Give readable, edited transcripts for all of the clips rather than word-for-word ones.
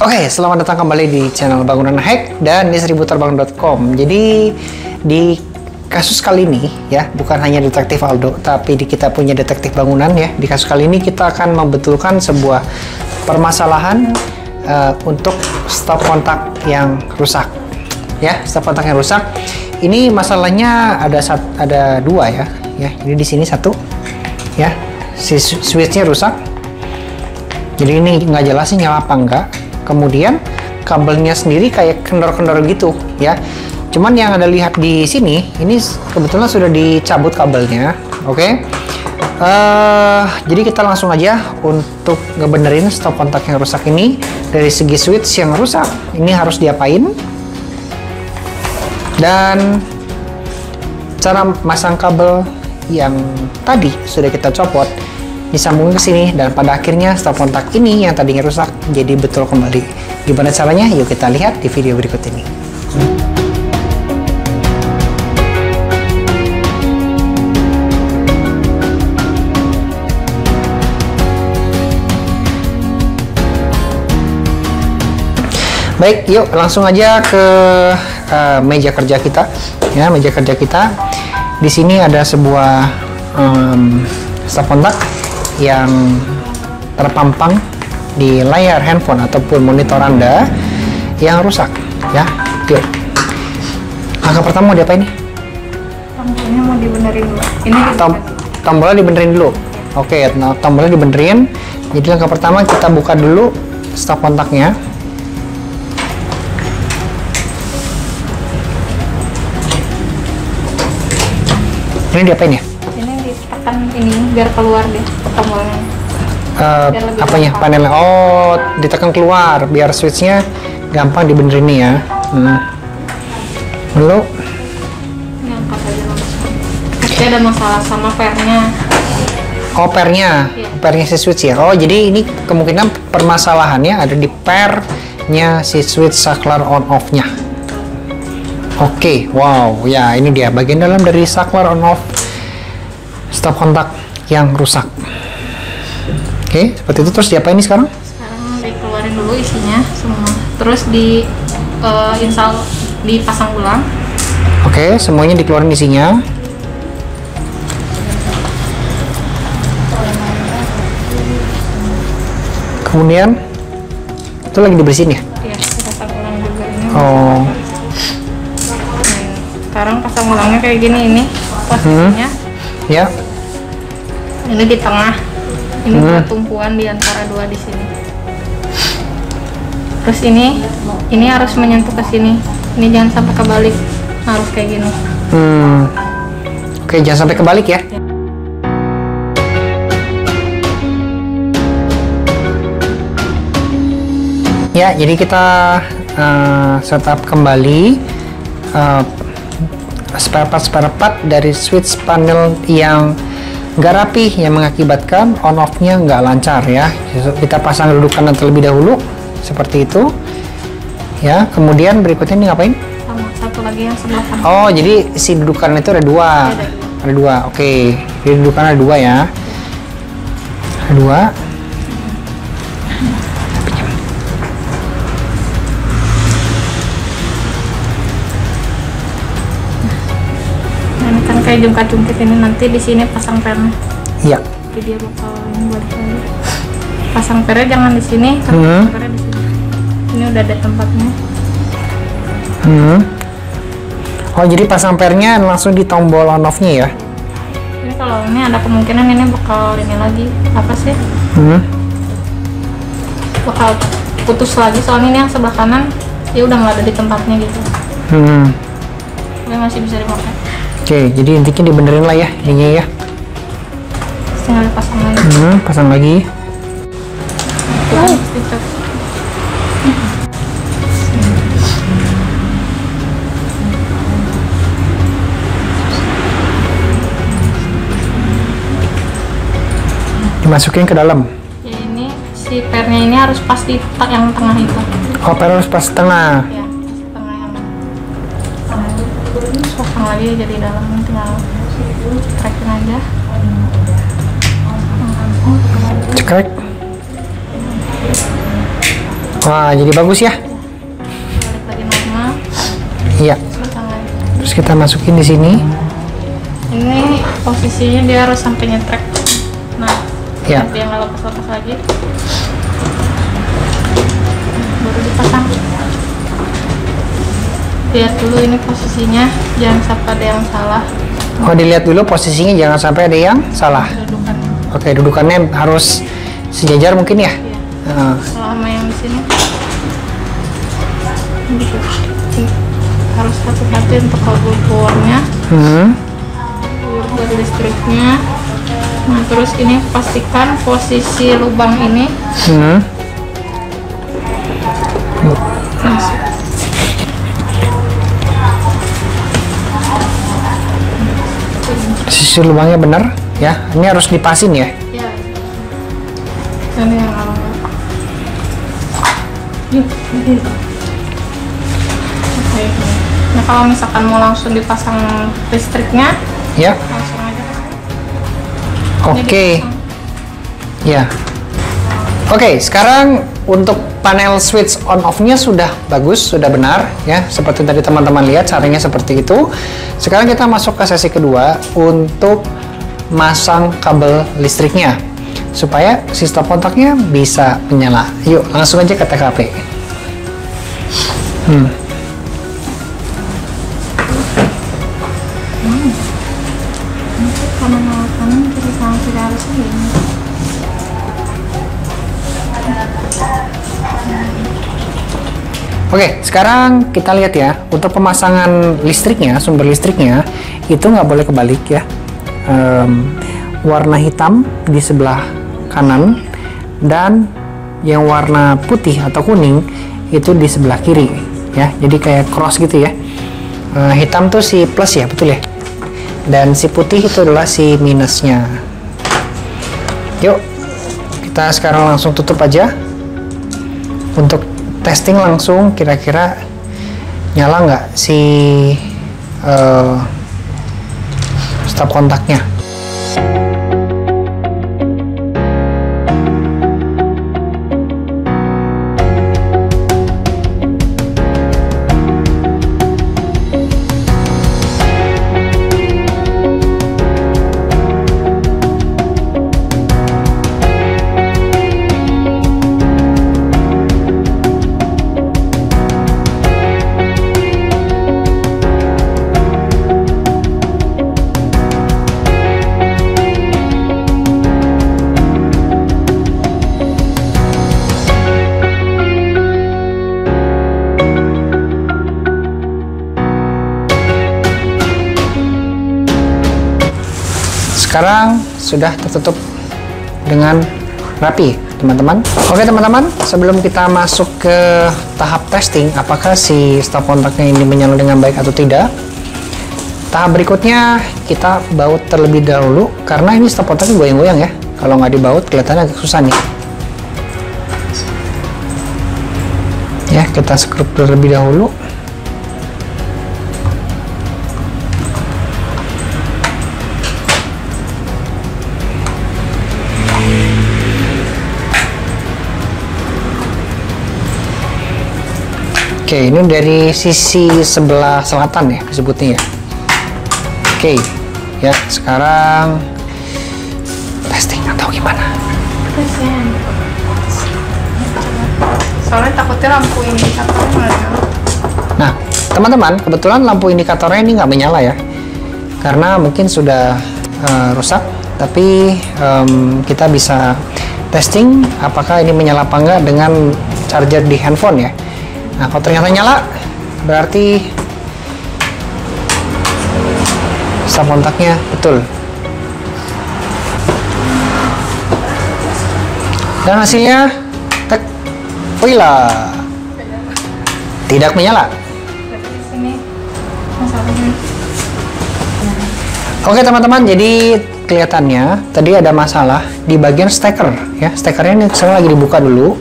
Oke, selamat datang kembali di channel Bangunan Hack dan di seributerbangun.com. Jadi di kasus kali ini ya, bukan hanya detektif Aldo, tapi kita punya detektif bangunan ya. Di kasus kali ini kita akan membetulkan sebuah permasalahan untuk stop kontak yang rusak. Ya, stop kontak yang rusak. Ini masalahnya ada dua ya. Ya, ini di sini satu. Ya, si switchnya rusak. Jadi ini nggak jelas sih nyala apa enggak. Kemudian kabelnya sendiri kayak kendor-kendor gitu ya. Cuman yang ada lihat di sini, ini kebetulan sudah dicabut kabelnya. Oke. Jadi kita langsung aja untuk ngebenerin stop kontak yang rusak ini. Dari segi switch yang rusak, ini harus diapain? Dan cara masang kabel yang tadi sudah kita copot disambungin ke sini, dan pada akhirnya stop kontak ini yang tadinya rusak jadi betul kembali. Gimana caranya? Yuk kita lihat di video berikut ini. Baik, yuk langsung aja ke meja kerja kita. Ya, meja kerja kita. Di sini ada sebuah stop kontak yang terpampang di layar handphone ataupun monitor Anda yang rusak ya. Yuk, langkah pertama mau diapain nih? Tombolnya mau dibenerin dulu. Ini tombolnya dibenerin dulu. Oke, nah tombolnya dibenerin. Jadi langkah pertama kita buka dulu stop kontaknya. Ini diapain ya? Ini ditekan ini biar keluar deh tombolnya. Apanya? gampang. Panelnya. Oh, ditekan keluar biar switchnya gampang dibenerin nih ya. Lalu Ini angkat aja langsung. Pasti ada masalah sama pernya. oh, pernya. Iya. Pernya si switch ya. Oh, jadi ini kemungkinan permasalahannya ada di pernya si switch saklar on off-nya. Oke, wow, ya ini dia bagian dalam dari saklar on off stop kontak yang rusak. Oke, seperti itu. Terus diapain nih sekarang? Sekarang dikeluarin dulu isinya semua. Terus dipasang ulang. Oke, semuanya dikeluarin isinya. Kemudian itu lagi dibersihin ya? Iya, dipasang ulang juga ini. Oh, Sekarang pasang ulangnya kayak gini ini posisinya. ya. Ini di tengah. Ini buat tumpuan di antara dua di sini. Terus ini harus menyentuh ke sini. Ini jangan sampai kebalik. Harus kayak gini. Oke, jangan sampai kebalik ya. Ya, jadi kita setup kembali spare part dari switch panel yang nggak rapi, yang mengakibatkan on off-nya nggak lancar ya. Kita pasang dudukan terlebih dahulu seperti itu ya. Kemudian berikutnya ini ngapain? Sama satu lagi yang sebelah kanan. Oh, jadi si dudukan itu ada dua. Iya, Ada dua. Oke, jadi dudukan ada dua ya. Ada dua. Nah, ini kan kayak jungkat-jungkit ini, nanti di sini pasang pernya. Iya. Jadi dia bakal ini balik lagi. Pasang pernya jangan di sini, tapi pasang pernya di sini. Ini udah ada tempatnya. Oh, jadi pasang pernya langsung di tombol on off-nya ya? Ini kalau ini ada kemungkinan ini bakal ini lagi apa sih? Bakal putus lagi, soalnya ini yang sebelah kanan ya udah nggak ada di tempatnya gitu. Tapi masih bisa dipakai. Oke, jadi intinya dibenerin lah ya ininya ya. Tinggal dipasang lagi. Pasang lagi. Dicek. Dimasukin ke dalam. Ya ini si pernya ini harus pas di yang tengah itu. Oh, per harus pas tengah. Ya, pas tengah yang terus pasang lagi jadi dalam, tinggal cekrek aja. Cekrek. Wah, jadi bagus ya. Balik lagi normal. Iya. Pasang lagi. Terus kita masukin di sini. Ini posisinya dia harus sampai nyetrek. Nah, Ya. biar nggak lepas-lepas lagi. Baru dipasang. Lihat dulu ini posisinya, jangan sampai ada yang salah. Oh, dilihat dulu posisinya, jangan sampai ada yang salah. Dudukan. Oke, dudukannya harus sejajar mungkin ya. Iya. Selama yang di sini. Harus hati-hati untuk kabel powernya, kabel listriknya. Nah, terus ini pastikan posisi lubang ini masuk. Sisi lubangnya benar ya. Ini harus dipasin ya. Ya. Ini yang awal. Yuk, ini. Oke. Nah, kalau misalkan mau langsung dipasang listriknya, Ya. langsung aja. Oke. Ya. Oke, sekarang untuk panel switch on off-nya sudah bagus, sudah benar ya. Seperti tadi teman-teman lihat caranya seperti itu. Sekarang kita masuk ke sesi kedua untuk masang kabel listriknya supaya si stop kontaknya bisa menyala. Yuk, langsung aja ke TKP. Kanan kiri kanan kiri harus ini. Oke, sekarang kita lihat ya, untuk pemasangan listriknya, sumber listriknya, itu nggak boleh kebalik ya. Warna hitam di sebelah kanan, dan yang warna putih atau kuning itu di sebelah kiri ya. Jadi kayak cross gitu ya. Hitam tuh si plus ya, betul ya. Dan si putih itu adalah si minusnya. Yuk, kita sekarang langsung tutup aja untuk testing langsung kira-kira nyala nggak si stop kontaknya. Sekarang sudah tertutup dengan rapi, teman-teman. Oke, teman-teman, sebelum kita masuk ke tahap testing, apakah si stop kontaknya ini menyala dengan baik atau tidak, tahap berikutnya kita baut terlebih dahulu, karena ini stop kontaknya goyang-goyang ya. Kalau nggak dibaut, kelihatannya agak susah nih. Ya, kita skrup terlebih dahulu. Oke, ini dari sisi sebelah selatan ya disebutnya ya. Oke, ya sekarang testing atau gimana? Soalnya takutnya lampu indikatornya nggak nyala. Nah, teman-teman, kebetulan lampu indikatornya ini nggak menyala ya, karena mungkin sudah rusak. Tapi kita bisa testing apakah ini menyala apa enggak dengan charger di handphone ya. Nah, kalau ternyata nyala, berarti stop kontaknya betul. Dan hasilnya, tek, wila, tidak menyala. Di sini masalahnya. Oke teman-teman, jadi kelihatannya tadi ada masalah di bagian steker ya. Stekernya ini sekarang lagi dibuka dulu.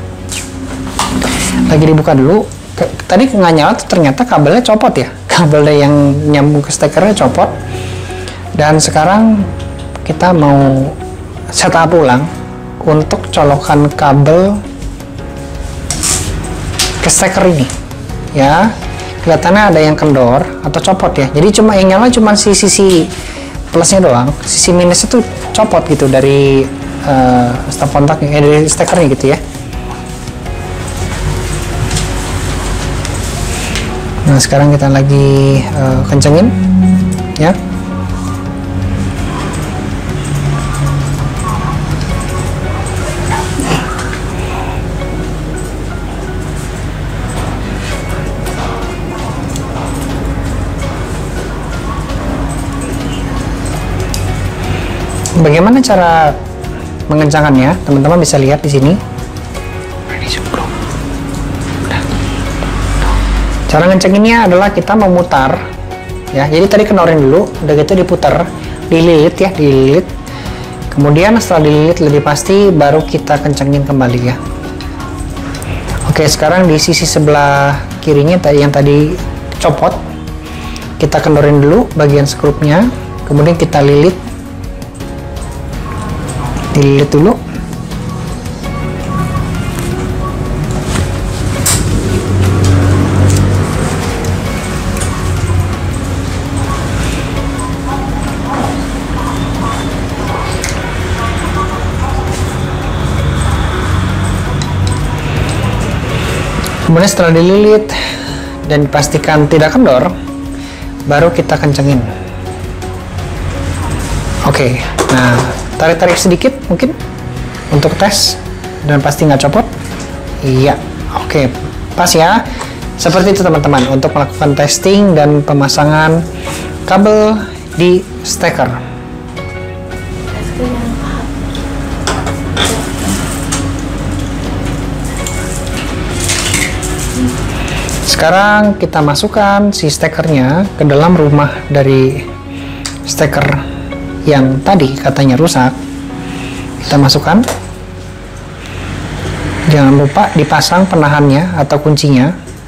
Tadi nggak nyala tuh, ternyata kabelnya copot ya. Kabelnya yang nyambung ke stekernya copot. Dan sekarang kita mau setup ulang untuk colokan kabel ke steker ini ya. Kelihatannya ada yang kendor atau copot ya, jadi cuma yang nyala cuma sisi plusnya doang, sisi minusnya tuh copot gitu dari stop kontaknya, dari stekernya gitu ya. Nah sekarang kita lagi kencengin ya. Bagaimana cara mengencangkannya? Teman-teman bisa lihat di sini. Cara ngencenginnya adalah kita memutar ya. Jadi tadi kendorin dulu, udah gitu diputar, dililit ya, dililit. Kemudian setelah dililit lebih pasti baru kita kencengin kembali ya. Oke, sekarang di sisi sebelah kirinya yang tadi copot, kita kendorin dulu bagian skrupnya, kemudian kita lilit. Dililit dulu. Kemudian setelah dililit dan dipastikan tidak kendor, baru kita kencengin. Oke, nah tarik-tarik sedikit mungkin untuk tes dan pasti nggak copot. Iya, oke, pas ya. Seperti itu teman-teman untuk melakukan testing dan pemasangan kabel di steker. Sekarang kita masukkan si stekernya ke dalam rumah dari steker yang tadi katanya rusak. Kita masukkan. Jangan lupa dipasang penahannya atau kuncinya.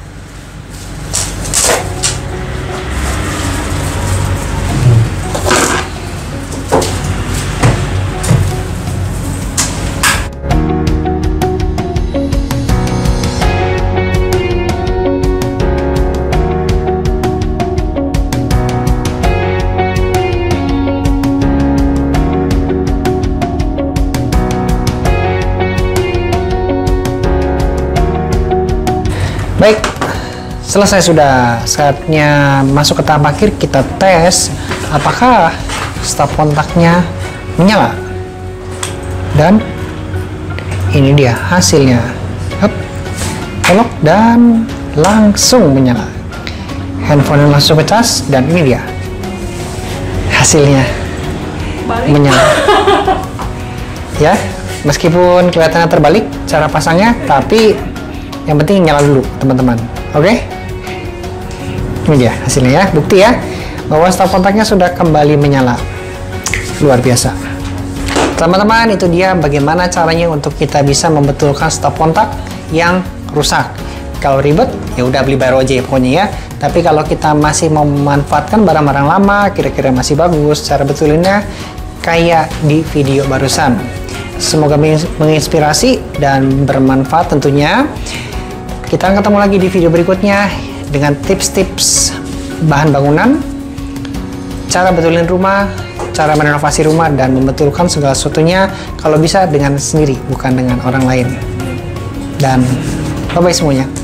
Baik, selesai sudah. Saatnya masuk ke tahap akhir, kita tes apakah stop kontaknya menyala. Dan ini dia hasilnya. Hup, elok dan langsung menyala. Handphone langsung ke cas dan ini dia hasilnya. Menyala. Ya, meskipun kelihatannya terbalik cara pasangnya, tapi yang penting nyala dulu teman-teman. Oke, ini dia hasilnya ya, bukti ya bahwa stop kontaknya sudah kembali menyala. Luar biasa teman-teman. Itu dia bagaimana caranya untuk kita bisa membetulkan stop kontak yang rusak. Kalau ribet ya udah beli baru aja ya pokoknya ya. Tapi kalau kita masih mau memanfaatkan barang-barang lama, kira-kira masih bagus, cara betulinnya kayak di video barusan. Semoga menginspirasi dan bermanfaat tentunya. Kita akan ketemu lagi di video berikutnya dengan tips-tips bahan bangunan, cara betulin rumah, cara merenovasi rumah, dan membetulkan segala sesuatunya kalau bisa dengan sendiri, bukan dengan orang lain. Dan bye-bye semuanya.